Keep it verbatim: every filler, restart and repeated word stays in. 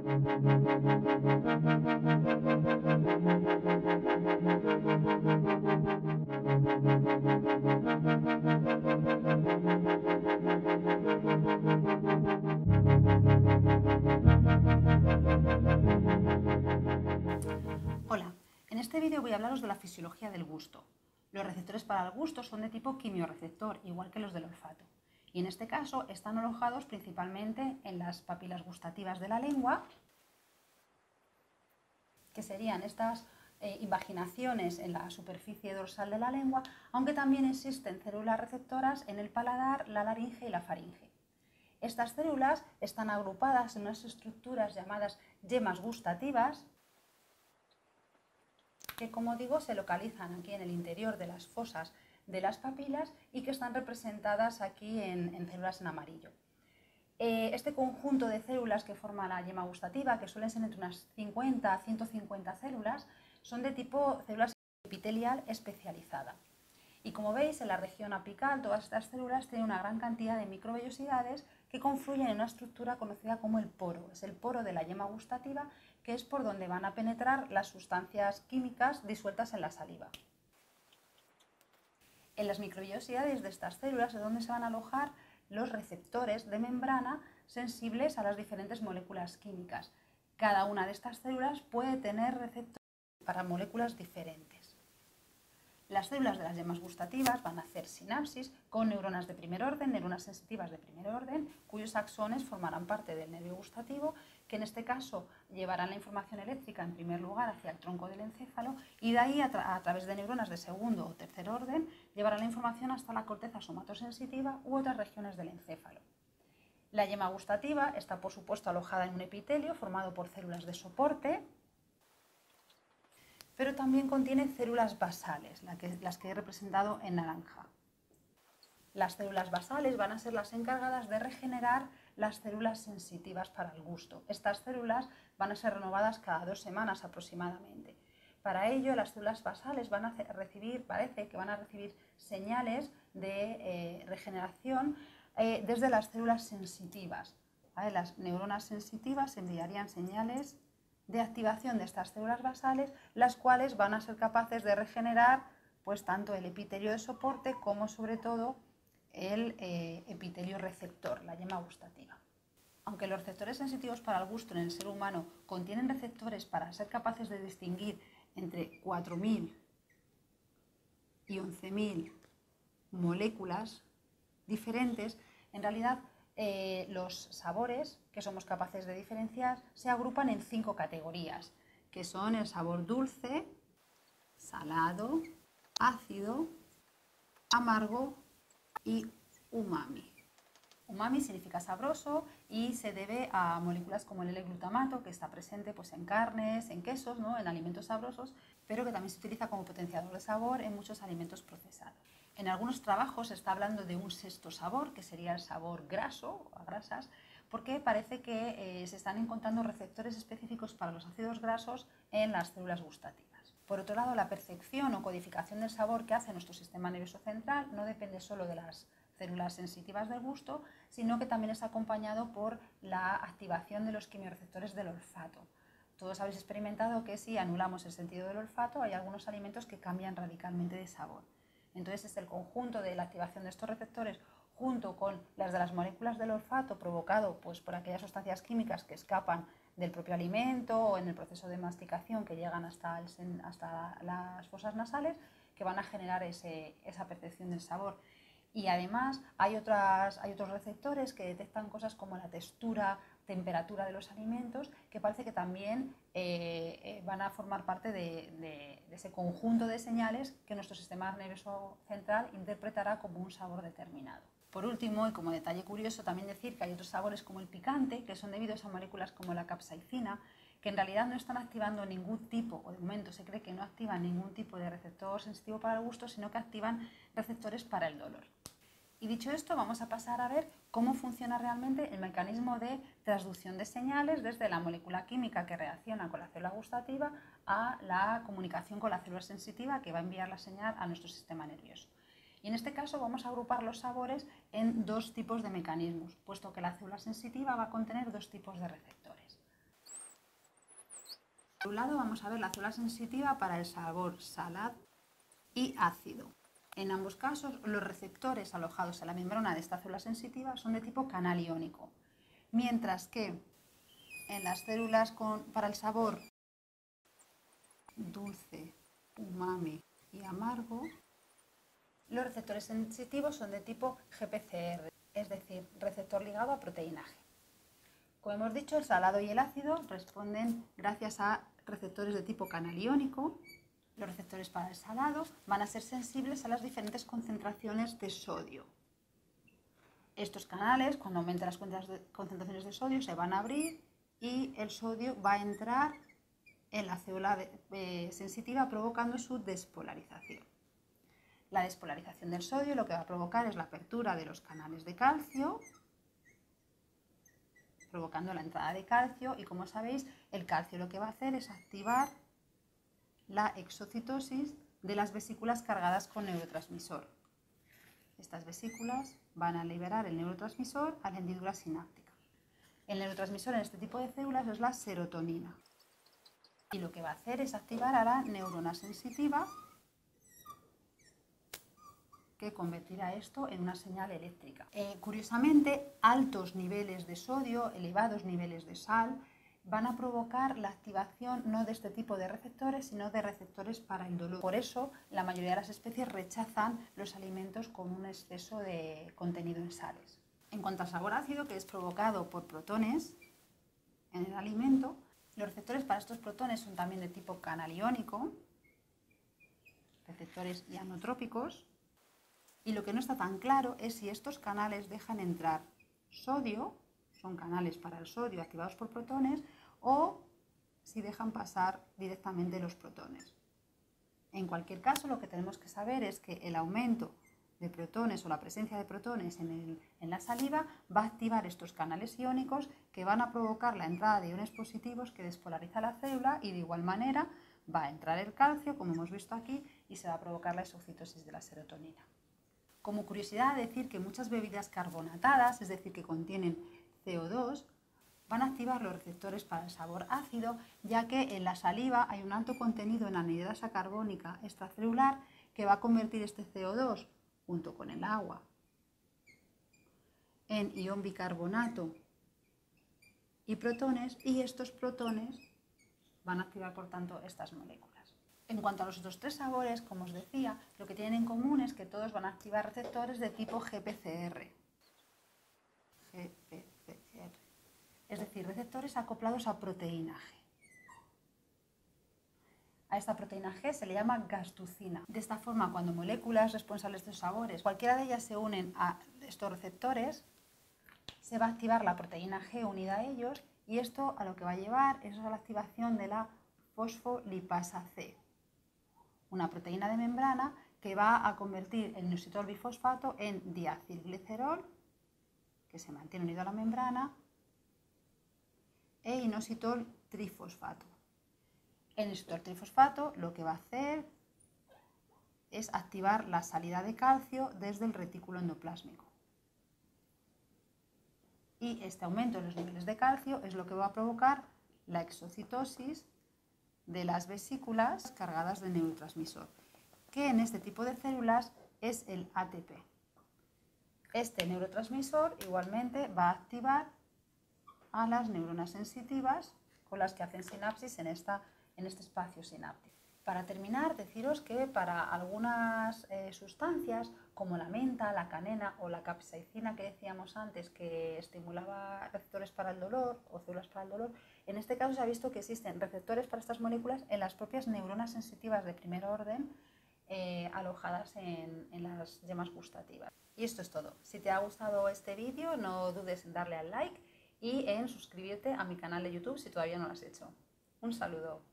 Hola, en este vídeo voy a hablaros de la fisiología del gusto. Los receptores para el gusto son de tipo quimiorreceptor, igual que los del olfato. Y en este caso están alojados principalmente en las papilas gustativas de la lengua, que serían estas eh, invaginaciones en la superficie dorsal de la lengua, aunque también existen células receptoras en el paladar, la laringe y la faringe. Estas células están agrupadas en unas estructuras llamadas yemas gustativas, que, como digo, se localizan aquí en el interior de las fosas de las papilas y que están representadas aquí en, en células en amarillo. Eh, este conjunto de células que forma la yema gustativa, que suelen ser entre unas cincuenta a ciento cincuenta células, son de tipo células epitelial especializada. Y como veis, en la región apical todas estas células tienen una gran cantidad de microvellosidades que confluyen en una estructura conocida como el poro. Es el poro de la yema gustativa, que es por donde van a penetrar las sustancias químicas disueltas en la saliva. En las microvellosidades de estas células es donde se van a alojar los receptores de membrana sensibles a las diferentes moléculas químicas. Cada una de estas células puede tener receptores para moléculas diferentes. Las células de las yemas gustativas van a hacer sinapsis con neuronas de primer orden, neuronas sensitivas de primer orden, cuyos axones formarán parte del nervio gustativo, que en este caso llevarán la información eléctrica en primer lugar hacia el tronco del encéfalo y de ahí a, tra a través de neuronas de segundo o tercer orden llevarán la información hasta la corteza somatosensitiva u otras regiones del encéfalo. La yema gustativa está, por supuesto, alojada en un epitelio formado por células de soporte, pero también contiene células basales, las que he representado en naranja. Las células basales van a ser las encargadas de regenerar las células sensitivas para el gusto. Estas células van a ser renovadas cada dos semanas aproximadamente. Para ello, las células basales van a recibir, parece que van a recibir señales de eh, regeneración eh, desde las células sensitivas. ¿Vale? Las neuronas sensitivas enviarían señales de activación de estas células basales, las cuales van a ser capaces de regenerar pues, tanto el epitelio de soporte como sobre todo el eh, epitelio receptor, la yema gustativa. Aunque los receptores sensitivos para el gusto en el ser humano contienen receptores para ser capaces de distinguir entre cuatro mil y once mil moléculas diferentes, en realidad Eh, los sabores que somos capaces de diferenciar se agrupan en cinco categorías, que son el sabor dulce, salado, ácido, amargo y umami. Umami significa sabroso y se debe a moléculas como el L-glutamato, que está presente pues, en carnes, en quesos, ¿no? En alimentos sabrosos, pero que también se utiliza como potenciador de sabor en muchos alimentos procesados. En algunos trabajos se está hablando de un sexto sabor, que sería el sabor graso, a grasas, porque parece que eh, se están encontrando receptores específicos para los ácidos grasos en las células gustativas. Por otro lado, la percepción o codificación del sabor que hace nuestro sistema nervioso central no depende solo de las células sensitivas del gusto, sino que también es acompañado por la activación de los quimiorreceptores del olfato. Todos habéis experimentado que si anulamos el sentido del olfato, hay algunos alimentos que cambian radicalmente de sabor. Entonces es el conjunto de la activación de estos receptores junto con las de las moléculas del olfato provocado pues, por aquellas sustancias químicas que escapan del propio alimento o en el proceso de masticación que llegan hasta, el, hasta las fosas nasales, que van a generar ese, esa percepción del sabor. Y además hay, otras, hay otros receptores que detectan cosas como la textura, temperatura de los alimentos, que parece que también eh, eh, van a formar parte de, de, de ese conjunto de señales que nuestro sistema nervioso central interpretará como un sabor determinado. Por último, y como detalle curioso, también decir que hay otros sabores como el picante, que son debidos a moléculas como la capsaicina, que en realidad no están activando ningún tipo, o de momento se cree que no activan ningún tipo de receptor sensitivo para el gusto, sino que activan receptores para el dolor. Y dicho esto, vamos a pasar a ver cómo funciona realmente el mecanismo de transducción de señales desde la molécula química que reacciona con la célula gustativa a la comunicación con la célula sensitiva que va a enviar la señal a nuestro sistema nervioso. Y en este caso vamos a agrupar los sabores en dos tipos de mecanismos, puesto que la célula sensitiva va a contener dos tipos de receptores. Por un lado vamos a ver la célula sensitiva para el sabor salado y ácido. En ambos casos, los receptores alojados en la membrana de esta célula sensitiva son de tipo canal iónico, mientras que en las células con, para el sabor dulce, umami y amargo, los receptores sensitivos son de tipo G P C R, es decir, receptor ligado a proteína G. Como hemos dicho, el salado y el ácido responden gracias a receptores de tipo canal iónico. Los receptores para el salado van a ser sensibles a las diferentes concentraciones de sodio. Estos canales, cuando aumenten las concentraciones de sodio, se van a abrir y el sodio va a entrar en la célula de, eh, sensitiva provocando su despolarización. La despolarización del sodio lo que va a provocar es la apertura de los canales de calcio, provocando la entrada de calcio, y como sabéis, el calcio lo que va a hacer es activar la exocitosis de las vesículas cargadas con neurotransmisor. Estas vesículas van a liberar el neurotransmisor a la hendidura sináptica. El neurotransmisor en este tipo de células es la serotonina. Y lo que va a hacer es activar a la neurona sensitiva, que convertirá esto en una señal eléctrica. Eh, curiosamente, altos niveles de sodio, elevados niveles de sal, van a provocar la activación no de este tipo de receptores, sino de receptores para el dolor. Por eso, la mayoría de las especies rechazan los alimentos con un exceso de contenido en sales. En cuanto al sabor ácido, que es provocado por protones en el alimento, los receptores para estos protones son también de tipo canal iónico, receptores ionotrópicos, y lo que no está tan claro es si estos canales dejan entrar sodio, son canales para el sodio activados por protones, o si dejan pasar directamente los protones. En cualquier caso, lo que tenemos que saber es que el aumento de protones o la presencia de protones en, el, en la saliva va a activar estos canales iónicos que van a provocar la entrada de iones positivos que despolariza la célula, y de igual manera va a entrar el calcio, como hemos visto aquí, y se va a provocar la exocitosis de la serotonina. Como curiosidad, decir que muchas bebidas carbonatadas, es decir, que contienen C O dos, van a activar los receptores para el sabor ácido, ya que en la saliva hay un alto contenido en anhidrosa carbónica extracelular que va a convertir este C O dos, junto con el agua, en ion bicarbonato y protones, y estos protones van a activar, por tanto, estas moléculas. En cuanto a los otros tres sabores, como os decía, lo que tienen en común es que todos van a activar receptores de tipo G P C R. G P C R. Es decir, receptores acoplados a proteína G. A esta proteína G se le llama gastucina. De esta forma, cuando moléculas responsables de estos sabores, cualquiera de ellas se unen a estos receptores, se va a activar la proteína G unida a ellos, y esto a lo que va a llevar es a la activación de la fosfolipasa C, una proteína de membrana que va a convertir el inositol bifosfato en diacilglicerol, que se mantiene unido a la membrana, e inositol trifosfato. El inositol trifosfato lo que va a hacer es activar la salida de calcio desde el retículo endoplásmico. Y este aumento en los niveles de calcio es lo que va a provocar la exocitosis de las vesículas cargadas de neurotransmisor, que en este tipo de células es el A T P. Este neurotransmisor igualmente va a activar a las neuronas sensitivas con las que hacen sinapsis en, esta, en este espacio sináptico. Para terminar, deciros que para algunas eh, sustancias, como la menta, la canela o la capsaicina que decíamos antes, que estimulaba receptores para el dolor o células para el dolor, en este caso se ha visto que existen receptores para estas moléculas en las propias neuronas sensitivas de primer orden, eh, alojadas en, en las yemas gustativas. Y esto es todo. Si te ha gustado este vídeo, no dudes en darle al like y en suscribirte a mi canal de YouTube si todavía no lo has hecho. Un saludo.